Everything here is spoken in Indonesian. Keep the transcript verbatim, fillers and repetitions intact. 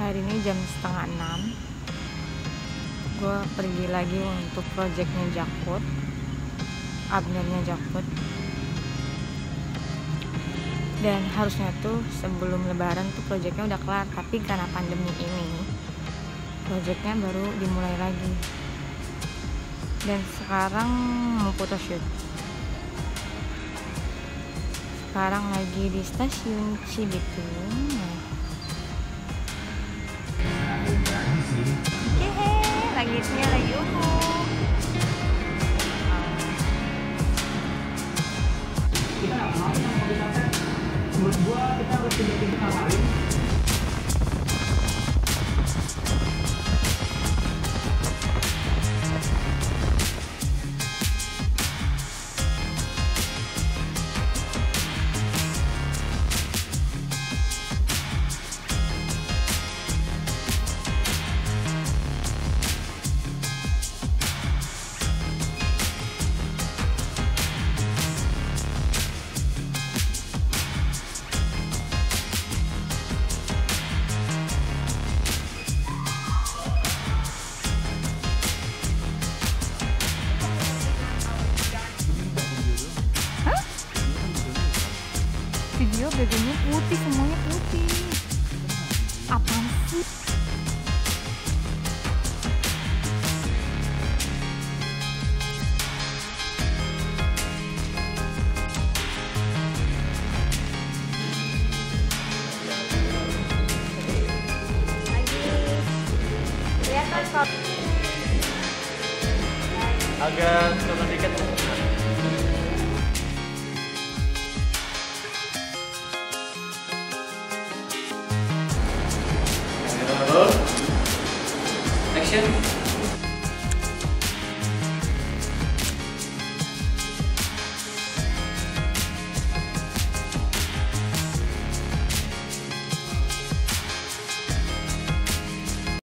Hari ini jam setengah enam, gue pergi lagi untuk projectnya Jakut, Abnone Jakut. Dan harusnya tuh sebelum lebaran tuh projectnya udah kelar, tapi karena pandemi ini projectnya baru dimulai lagi. Dan sekarang mau photoshoot. Sekarang lagi di stasiun Psbb. Hehe, langitnya lagi ungu. Kita nggak mau sama kita kan. Menurut gua kita harus pindah-pindah kemarin. Video bajunya putih, semuanya putih. Apaan sih? Lagi kelihatan kok. Agak turun dikit. Action.